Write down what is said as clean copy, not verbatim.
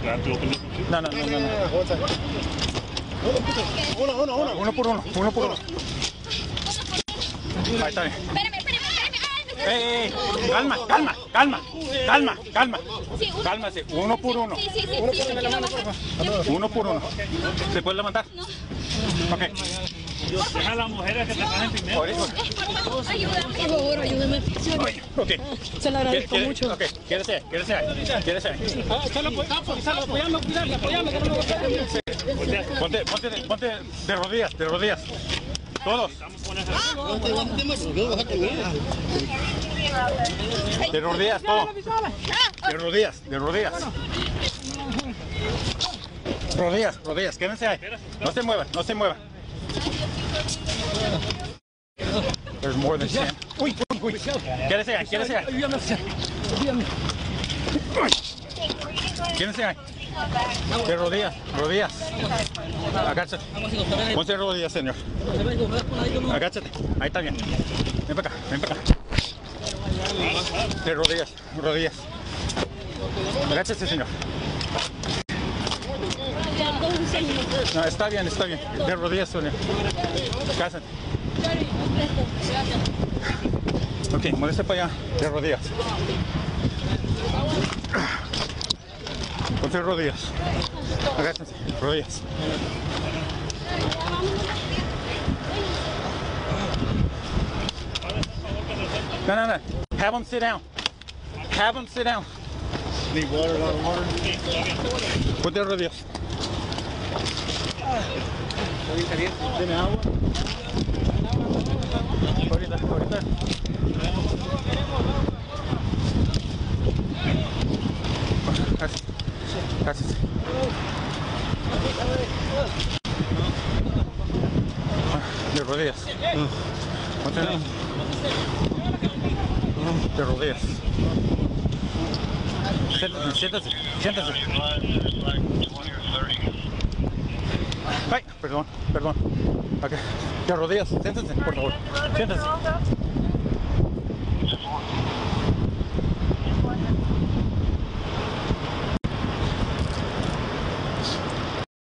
No. Uno por uno. Ahí está bien. Ey, calma. Cálmase, uno por uno. Uno por uno. ¿Se puede levantar? No. Ok. Deja a las mujeres que te trajen primero. Por Ayúdame. Ok. Se lo agradezco mucho. Ok, quédese ahí. Apoyarlo. Ponte de rodillas. Todos. De rodillas, todo. De rodillas. Rodillas, quédense ahí. No se muevan. There's more than 10. Uy. Quédese ahí. Quédese ahí. De rodillas. Agáchate. Ponte de rodillas, señor. Agáchate. Ahí está bien. Ven para acá. De rodillas. Agáchate, señor. No, está bien. De rodillas, señor. Cásate. Ok, muévese para allá. De rodillas. Ponte rodillas. Agáchense. Rodillas. No. Have them sit down. Need water, a lot of water. Ponte rodillas. ¿Tiene agua? Ahorita. Gracias. De rodillas. De rodillas. Siéntase. Ay, perdón. Okay. De rodillas, siéntense, por favor. Siéntense.